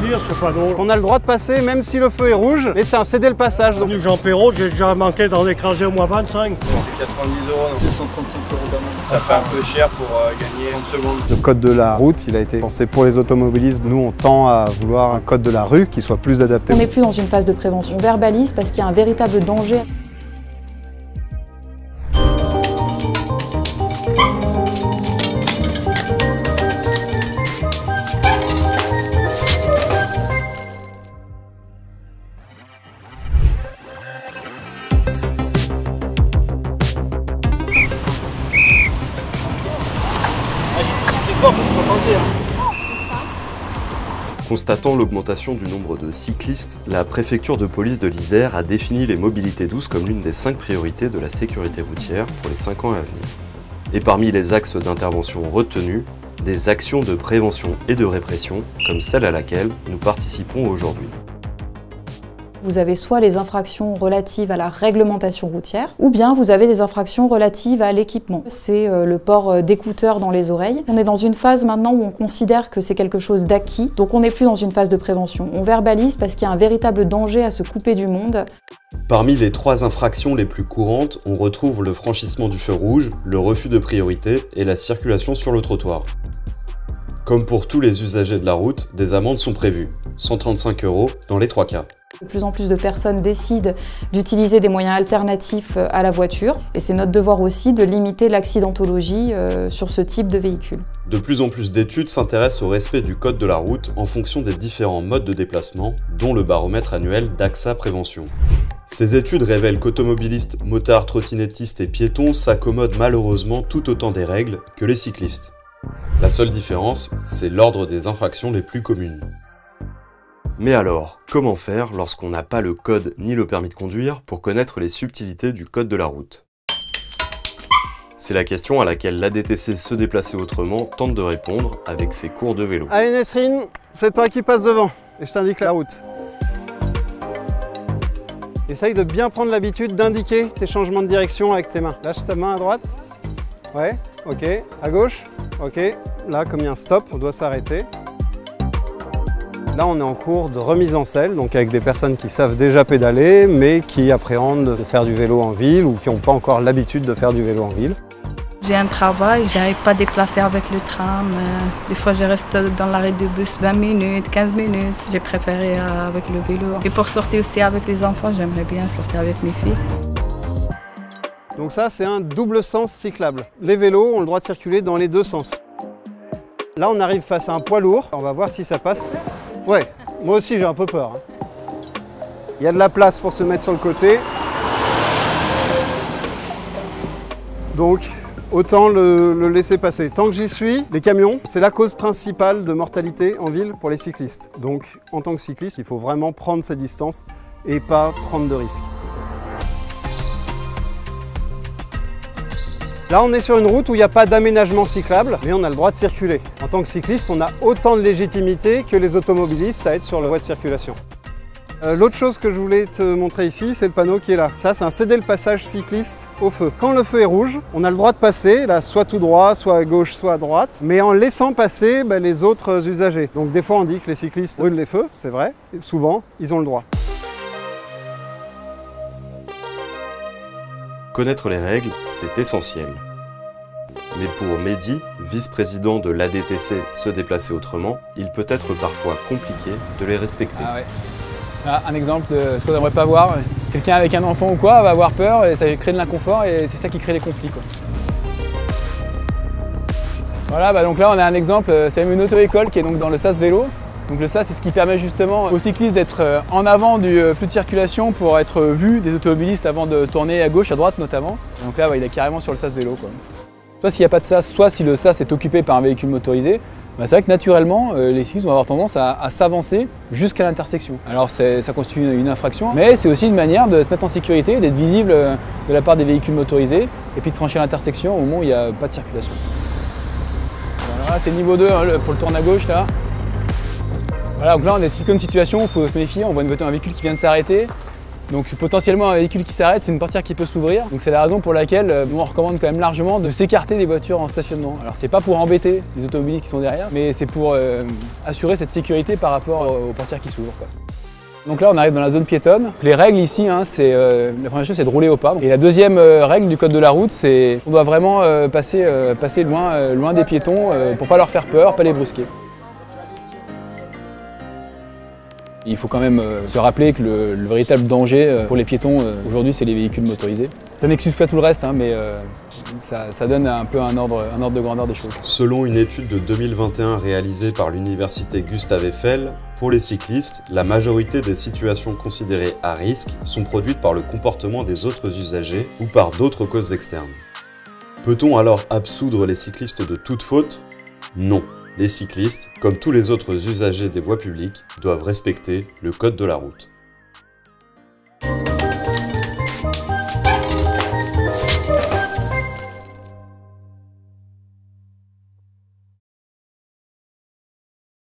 dire ce panneau. On a le droit de passer même si le feu est rouge, mais c'est un céder le passage. Donc... Jean Perrault, j'ai déjà manqué d'en écraser au moins 25. C'est 90 €. C'est 135 € d'amende. Ça fait un peu cher pour gagner 30 secondes. Le code de la route, il a été pensé pour les automobilistes. Nous, on tend à vouloir un code de la rue qui soit plus adapté. On n'est plus dans une phase de prévention. On verbalise parce qu'il y a un véritable danger. Constatant l'augmentation du nombre de cyclistes, la préfecture de police de l'Isère a défini les mobilités douces comme l'une des 5 priorités de la sécurité routière pour les 5 ans à venir. Et parmi les axes d'intervention retenus, des actions de prévention et de répression, comme celle à laquelle nous participons aujourd'hui. Vous avez soit les infractions relatives à la réglementation routière, ou bien vous avez des infractions relatives à l'équipement. C'est le port d'écouteurs dans les oreilles. On est dans une phase maintenant où on considère que c'est quelque chose d'acquis, donc on n'est plus dans une phase de prévention. On verbalise parce qu'il y a un véritable danger à se couper du monde. Parmi les 3 infractions les plus courantes, on retrouve le franchissement du feu rouge, le refus de priorité et la circulation sur le trottoir. Comme pour tous les usagers de la route, des amendes sont prévues, 135 € dans les 3 cas. De plus en plus de personnes décident d'utiliser des moyens alternatifs à la voiture et c'est notre devoir aussi de limiter l'accidentologie sur ce type de véhicule. De plus en plus d'études s'intéressent au respect du code de la route en fonction des différents modes de déplacement, dont le baromètre annuel d'AXA Prévention. Ces études révèlent qu'automobilistes, motards, trottinettistes et piétons s'accommodent malheureusement tout autant des règles que les cyclistes. La seule différence, c'est l'ordre des infractions les plus communes. Mais alors, comment faire lorsqu'on n'a pas le code ni le permis de conduire pour connaître les subtilités du code de la route? C'est la question à laquelle l'ADTC Se déplacer autrement tente de répondre avec ses cours de vélo. Allez Nesrine, c'est toi qui passes devant et je t'indique la route. Essaye de bien prendre l'habitude d'indiquer tes changements de direction avec tes mains. Lâche ta main à droite. Ouais, ok. À gauche. Ok. Là, comme il y a un stop, on doit s'arrêter. Là, on est en cours de remise en selle, donc avec des personnes qui savent déjà pédaler, mais qui appréhendent de faire du vélo en ville ou qui n'ont pas encore l'habitude de faire du vélo en ville. J'ai un travail, j'arrive pas à déplacer avec le tram. Des fois, je reste dans l'arrêt de bus 20 minutes, 15 minutes. J'ai préféré avec le vélo. Et pour sortir aussi avec les enfants, j'aimerais bien sortir avec mes filles. Donc ça, c'est un double sens cyclable. Les vélos ont le droit de circuler dans les deux sens. Là, on arrive face à un poids lourd. On va voir si ça passe. Ouais, moi aussi j'ai un peu peur. Il y a de la place pour se mettre sur le côté. Donc, autant le laisser passer. Tant que j'y suis, les camions, c'est la cause principale de mortalité en ville pour les cyclistes. Donc, en tant que cycliste, il faut vraiment prendre ses distances et pas prendre de risques. Là, on est sur une route où il n'y a pas d'aménagement cyclable, mais on a le droit de circuler. En tant que cycliste, on a autant de légitimité que les automobilistes à être sur la voie de circulation. L'autre chose que je voulais te montrer ici, c'est le panneau qui est là. Ça, c'est un céder le passage cycliste au feu. Quand le feu est rouge, on a le droit de passer, là, soit tout droit, soit à gauche, soit à droite, mais en laissant passer les autres usagers. Donc des fois, on dit que les cyclistes brûlent les feux, c'est vrai, et souvent, ils ont le droit. Connaître les règles, c'est essentiel. Mais pour Mehdi, vice-président de l'ADTC Se déplacer autrement, il peut être parfois compliqué de les respecter. Ah ouais. Là, un exemple de ce qu'on n'aimerait pas voir. Quelqu'un avec un enfant ou quoi va avoir peur et ça crée de l'inconfort et c'est ça qui crée les conflits, quoi. Voilà, donc là on a un exemple, c'est une auto-école qui est donc dans le sas vélo. Donc le sas, c'est ce qui permet justement aux cyclistes d'être en avant du flux de circulation pour être vu des automobilistes avant de tourner à gauche, à droite notamment. Donc là, il est carrément sur le sas vélo, quoi. Soit s'il n'y a pas de sas, soit si le sas est occupé par un véhicule motorisé, c'est vrai que naturellement, les cyclistes vont avoir tendance à s'avancer jusqu'à l'intersection. Alors ça constitue une infraction, mais c'est aussi une manière de se mettre en sécurité, d'être visible de la part des véhicules motorisés, et puis de franchir l'intersection au moment où il n'y a pas de circulation. Voilà, c'est le niveau 2 pour le tourne à gauche là. Voilà, donc là on est dans une situation où il faut se méfier, on voit un véhicule qui vient de s'arrêter. Donc potentiellement un véhicule qui s'arrête, c'est une portière qui peut s'ouvrir. Donc c'est la raison pour laquelle nous on recommande quand même largement de s'écarter des voitures en stationnement. Alors c'est pas pour embêter les automobilistes qui sont derrière, mais c'est pour assurer cette sécurité par rapport aux portières qui s'ouvrent. Donc là on arrive dans la zone piétonne. Les règles ici, la première chose c'est de rouler au pas. Et la deuxième règle du code de la route, c'est qu'on doit vraiment passer loin des piétons pour pas leur faire peur, pas les brusquer. Il faut quand même se rappeler que le véritable danger pour les piétons aujourd'hui, c'est les véhicules motorisés. Ça n'excuse pas tout le reste, mais ça donne un peu un ordre de grandeur des choses. Selon une étude de 2021 réalisée par l'université Gustave Eiffel, pour les cyclistes, la majorité des situations considérées à risque sont produites par le comportement des autres usagers ou par d'autres causes externes. Peut-on alors absoudre les cyclistes de toute faute? Non. Les cyclistes, comme tous les autres usagers des voies publiques, doivent respecter le code de la route.